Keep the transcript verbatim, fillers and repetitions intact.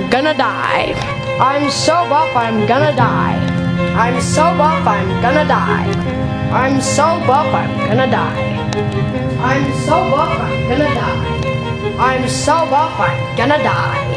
I'm gonna die. I'm so buff, I'm gonna die. I'm so buff, I'm gonna die. I'm so buff, I'm gonna die. I'm so buff, I'm gonna die. I'm so buff, I'm gonna die.